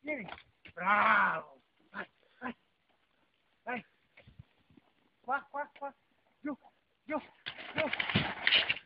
vieni. Bravo. Vai, vai, vai. Qua, qua, qua. Giù, giù, giù.